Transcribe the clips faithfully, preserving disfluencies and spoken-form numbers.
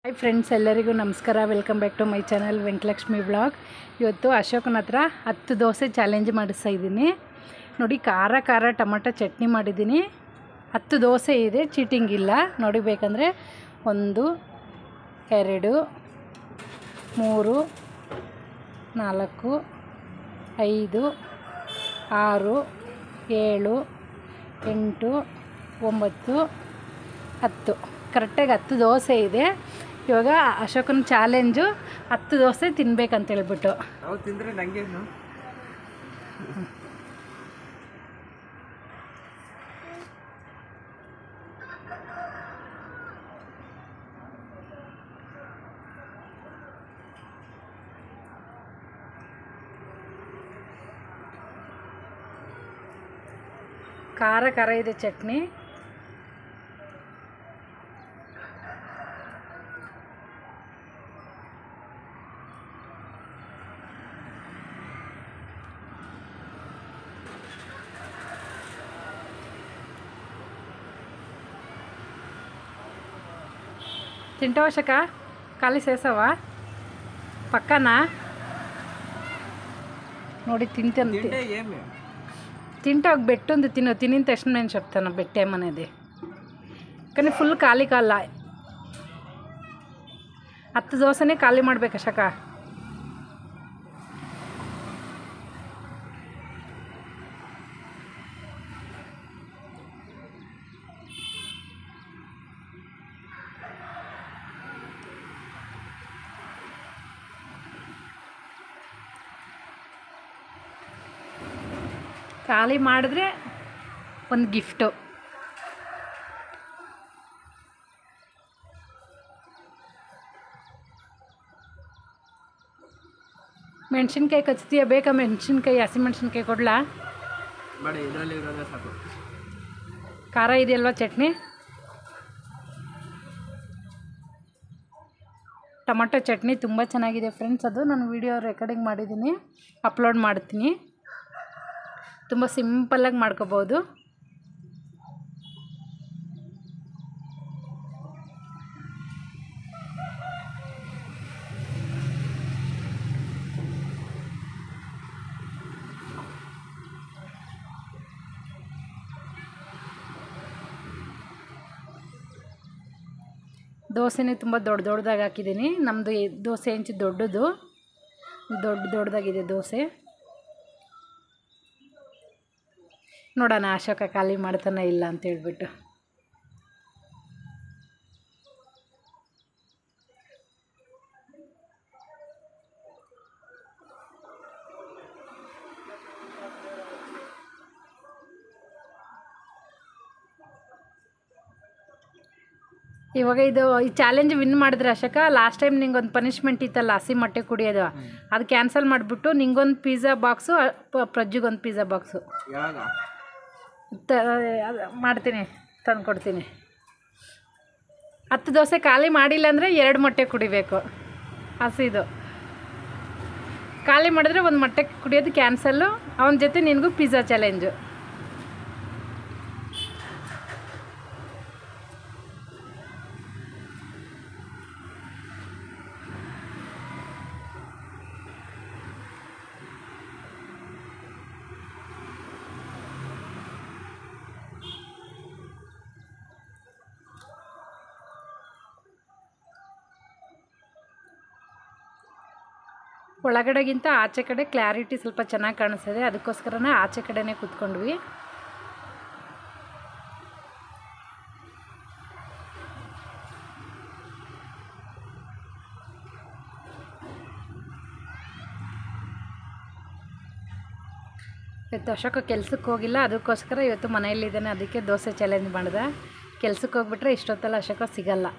Hi friends, ಎಲ್ಲರಿಗೂ ನಮಸ್ಕಾರ. Welcome back to my channel Venkatalakshmi blog. ಇವತ್ತು ಅಶೋಕನ ಹತ್ರ ಹತ್ತು ದೋಸೆ ಚಾಲೆಂಜ್ ಮಾಡಿಸ್ತಾ ಇದ್ದೀನಿ ನೋಡಿ. ಖಾರ ಖಾರ ಟೊಮಟೊ ಚಟ್ನಿ ಮಾಡಿದ್ದೀನಿ. ಹತ್ತು ದೋಸೆ ಇದೆ, ಚೀಟಿಂಗ್ ಇಲ್ಲ ನೋಡಿ. ಬೇಕಂದರೆ ಒಂದು, ಎರಡು, ಮೂರು, ನಾಲ್ಕು, ಐದು, ಆರು, ಏಳು, ಎಂಟು, ಒಂಬತ್ತು, ಹತ್ತು, ಕರೆಕ್ಟಾಗಿ ಹತ್ತು ದೋಸೆ ಇದೆ. ಇವಾಗ ಅಶೋಕನ ಚಾಲೆಂಜು ಹತ್ತು ದೋಸೆ ತಿನ್ಬೇಕಂತ ಹೇಳ್ಬಿಟ್ಟು. ನಾವು ತಿಂದರೆ ನನಗೇನು ಖಾರ ಖಾರ ಇದೆ ಚಟ್ನಿ. తింటావా శక? ఖాళీ చేసావా పక్కన? ನೋಡಿ తింటుంది. తింటా ఒక బెట్టు ఉంది, తిను. తినిన తక్షణ నేను చెప్తాను బెట్టేమనేది. కానీ ఫుల్ ఖాళీ కాల. ಹತ್ತು ದೋಸೆನೇ ಖಾಲಿ ಮಾಡ್ಬೇಕು ಶಕ. ಖಾಲಿ ಮಾಡಿದ್ರೆ ಒಂದು ಗಿಫ್ಟು. ಮೆಣಸಿನ್ಕಾಯಿ ಕಚ್ತೀಯ? ಬೇಕಾ ಮೆಣಸಿನ್ಕಾಯಿ? ಹಸಿ ಮೆಣಸಿನ್ಕಾಯಿ ಕೊಡ್ಲಾ? ಬೇಡ, ಇದರಲ್ಲಿ ಇರೋದೇ ಸಾಕು. ಖಾರ ಇದೆಯಲ್ವ ಚಟ್ನಿ? ಟೊಮಟೊ ಚಟ್ನಿ ತುಂಬ ಚೆನ್ನಾಗಿದೆ ಫ್ರೆಂಡ್ಸ್. ಅದು ನಾನು ವಿಡಿಯೋ ರೆಕಾರ್ಡಿಂಗ್ ಮಾಡಿದ್ದೀನಿ, ಅಪ್ಲೋಡ್ ಮಾಡ್ತೀನಿ. ತುಂಬ ಸಿಂಪಲ್ಲಾಗಿ ಮಾಡ್ಕೋಬೋದು. ದೋಸೆನೇ ತುಂಬ ದೊಡ್ಡ ದೊಡ್ಡದಾಗಿ ಹಾಕಿದ್ದೀನಿ. ನಮ್ಮದು ದೋಸೆ ಇಂಚು ದೊಡ್ಡದು, ದೊಡ್ಡ ದೊಡ್ಡದಾಗಿದೆ ದೋಸೆ. ನೋಡೋಣ ಅಶೋಕ ಖಾಲಿ ಮಾಡ್ತಾನೆ ಇಲ್ಲ ಅಂತ ಹೇಳ್ಬಿಟ್ಟು. ಇವಾಗ ಇದು ಈ ಚಾಲೆಂಜ್ ವಿನ್ ಮಾಡಿದ್ರೆ ಅಶೋಕ, ಲಾಸ್ಟ್ ಟೈಮ್ ನಿಂಗೊಂದು ಪನಿಷ್ಮೆಂಟ್ ಇತ್ತಲ್ಲ, ಹಸಿ ಮೊಟ್ಟೆ ಕುಡಿಯೋದು, ಅದು ಕ್ಯಾನ್ಸಲ್ ಮಾಡಿಬಿಟ್ಟು ನಿಂಗೊಂದು ಪಿಜ್ಜಾ ಬಾಕ್ಸು, ಪ್ರಜ್ಜಿಗೊಂದು ಪಿಜ್ಜಾ ಬಾಕ್ಸು ತ ಮಾಡ್ತೀನಿ, ತಂದು ಕೊಡ್ತೀನಿ. ಹತ್ತು ದೋಸೆ ಖಾಲಿ ಮಾಡಿಲ್ಲ ಅಂದರೆ ಎರಡು ಮೊಟ್ಟೆ ಕುಡಿಬೇಕು ಹಸಿದು. ಖಾಲಿ ಮಾಡಿದ್ರೆ ಒಂದು ಮೊಟ್ಟೆ ಕುಡಿಯೋದು ಕ್ಯಾನ್ಸಲ್ಲು. ಅವನ ಜೊತೆ ನಿನಗೂ ಪಿಜ್ಜಾ ಚಾಲೆಂಜು. ಒಳಗಡೆಗಿಂತ ಆಚೆ ಕಡೆ ಕ್ಲಾರಿಟಿ ಸ್ವಲ್ಪ ಚೆನ್ನಾಗಿ ಕಾಣಿಸ್ತಿದೆ, ಅದಕ್ಕೋಸ್ಕರನೇ ಆಚೆ ಕಡೆನೇ ಕೂತ್ಕೊಂಡ್ವಿ. ಇವತ್ತು ಅಶೋಕ ಕೆಲ್ಸಕ್ಕೆ ಹೋಗಿಲ್ಲ, ಅದಕ್ಕೋಸ್ಕರ ಇವತ್ತು ಮನೆಯಲ್ಲಿದ್ದಾನೆ. ಅದಕ್ಕೆ ದೋಸೆ ಚಾಲೆಂಜ್ ಮಾಡಿದೆ. ಕೆಲ್ಸಕ್ಕೆ ಹೋಗ್ಬಿಟ್ರೆ ಇಷ್ಟೊತ್ತಲ್ಲ ಅಶೋಕ ಸಿಗಲ್ಲ.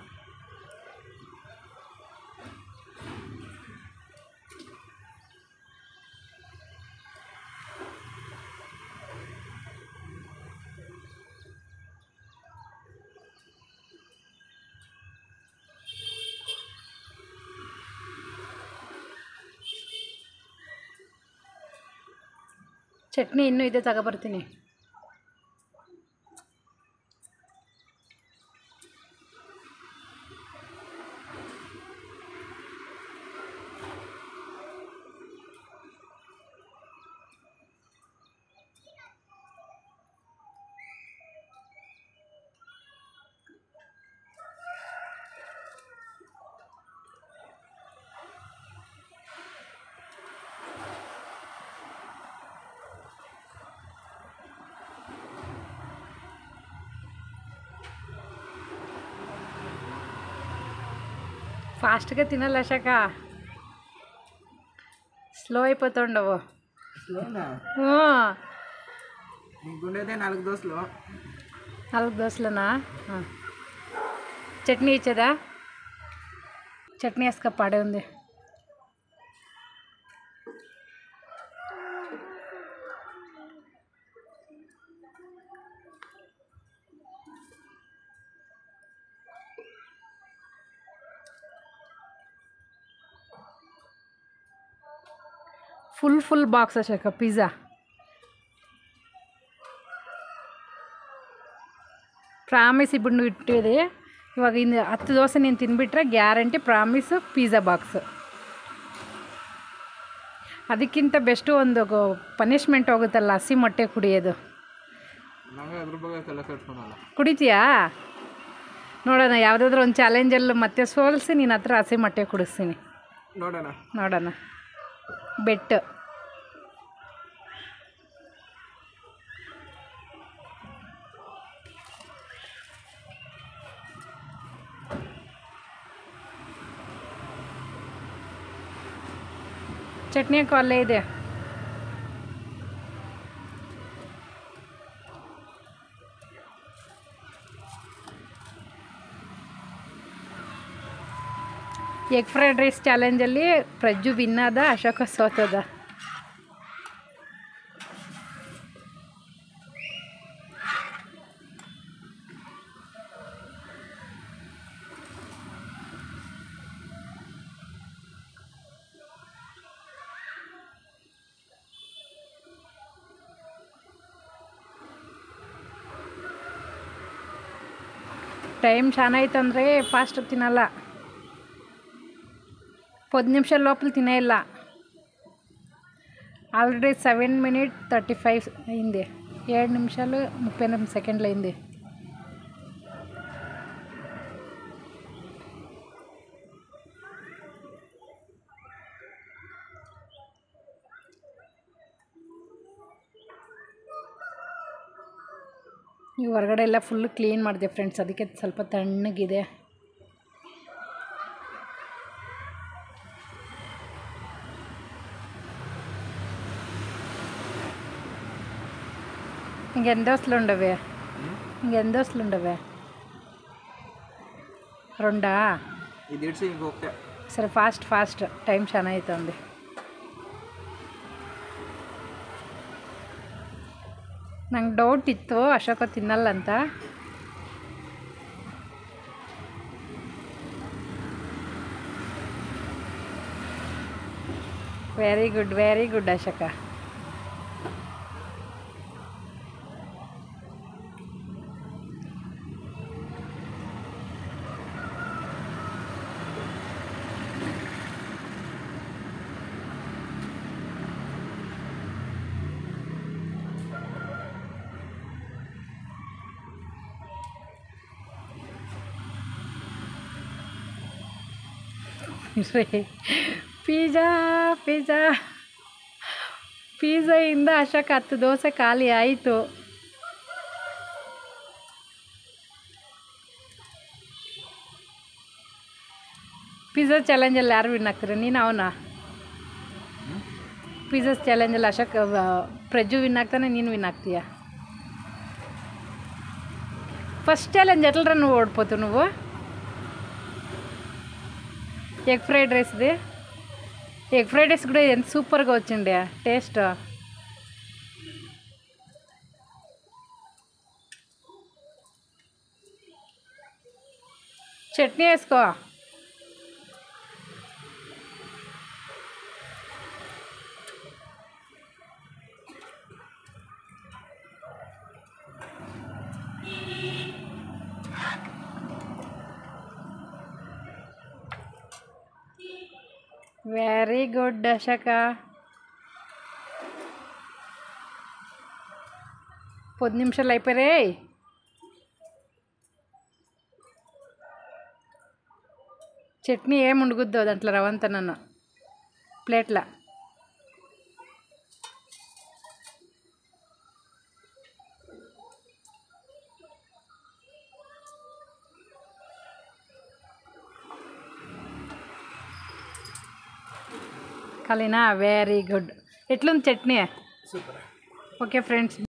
ಚಟ್ನಿ ಇನ್ನೂ ಇದೆ, ತಗೊಬರ್ತೀನಿ. ఫాస్ట్గా తినాలి అశాక, స్లో అయిపోతుండవు. స్లోనా? నీకుండేదే నాలుగు దోశలు. నాలుగు దోశలనా? చట్నీ ఇచ్చేదా? చట్నీ వేసుక పాడే ఉంది. Full full box Ashoka pizza. Promise ఇప్పుడు నువ్వు ಇಟ್ಟಿದೆ ಇವಾಗ ಇನ್ನು ಹತ್ತು ದೋಸೆ ನೀನು ತಿಂದುಬಿಟ್ರೆ ಗ್ಯಾರಂಟಿ ಪ್ರಾಮಿಸು ಪಿಜ್ಜಾ ಬಾಕ್ಸು. ಅದಕ್ಕಿಂತ ಬೆಸ್ಟು ಒಂದು ಪನಿಷ್ಮೆಂಟ್ ಹೋಗುತ್ತಲ್ಲ, ಹಸಿ ಮೊಟ್ಟೆ ಕುಡಿಯೋದು. ಕುಡಿತೀಯಾ? ನೋಡೋಣ, ಯಾವುದಾದ್ರೂ ಒಂದು ಚಾಲೆಂಜಲ್ಲಿ ಮತ್ತೆ ಸೋಲಿಸಿ ನಿನ್ನ ಹತ್ರ ಹಸಿ ಮೊಟ್ಟೆ ಕುಡಿಸ್ತೀನಿ. ನೋಡೋಣ ನೋಡೋಣ ಬೆಟ್ಟು. ಚಟ್ನಿ ಯಾಕೋ ಅಲ್ಲೇ ಇದೆ. ಎಗ್ ಫ್ರೈಡ್ ರೈಸ್ ಚಾಲೆಂಜಲ್ಲಿ ಪ್ರಜ್ಜು ವಿನ್ನಾದ, ಅಶೋಕ ಸೋತದ. ಟೈಮ್ ಚೆನ್ನಾಯ್ತು ಅಂದರೆ ಫಾಸ್ಟ್ ತಿನ್ನಲ್ಲ, పది నిమిషాల లోపల తినేయాల. Already seven minute thirty five అయింది, ఏడు నిమిషాలు ముప్పై ఎనిమిది సెకండ్లు అయింది. ಈ ಹೊರಗಡೆ ಎಲ್ಲ ಫುಲ್ ಕ್ಲೀನ್ ಮಾಡಿದೆ ಫ್ರೆಂಡ್ಸ್, ಅದಕ್ಕೆ ಸ್ವಲ್ಪ ತಣ್ಣಗಿದೆ. ఇంకెన్ని దోశలు ఉండవే? ఇంకెన్ని దోశలు ఉండవే? రెండా? ఇది ఇడ్చి ఇంకొకటే. సరే ఫాస్ట్ ఫాస్ట్, టైం చాలా అవుతుంది. ನಂಗೆ ಡೌಟ್ ಇತ್ತು ಅಶೋಕ ತಿನ್ನಲ್ಲ ಅಂತ. Very good very good Ashoka. Pizza pizza ಪಿಜ್ಜಾಯಿಂದ ಅಶೋಕ ಹತ್ತು ದೋಸೆ ಖಾಲಿ ಆಯಿತು. ಪಿಜ್ಜಾ ಚಾಲೆಂಜಲ್ಲಿ ಯಾರು ವಿನ್ ಆಗ್ತಾರೆ? ನೀನು ಅವನಾ? ಪಿಜ್ಜಾ ಚಾಲೆಂಜಲ್ಲಿ ಅಶೋಕ್ ಪ್ರಜ್ಜು ವಿನ್ ಆಗ್ತಾನೆ, ನೀನು ವಿನ್ ಆಗ್ತೀಯಾ? ఫస్ట్ ఛాలెంజ్ ఎట్లరా నువ్వు ఓడిపోతావు? నువ్వు ఎగ్ ఫ్రైడ్ రైస్ది, ఎగ్ ఫ్రైడ్ రైస్ కూడా ఎంత సూపర్గా వచ్చిండే టేస్ట్. చట్నీ వేసుకో. Very good Ashoka. పది నిమిషాలు అయిపోయాయి. చట్నీ ఏమి ఉండగుద్దు దాంట్లో రవంత నన్ను ప్లేట్ల. ఖాళీనా వెరీ గుడ్ ఎట్లుంది చట్నీ సూపర్ ఓకే ఫ్రెండ్స్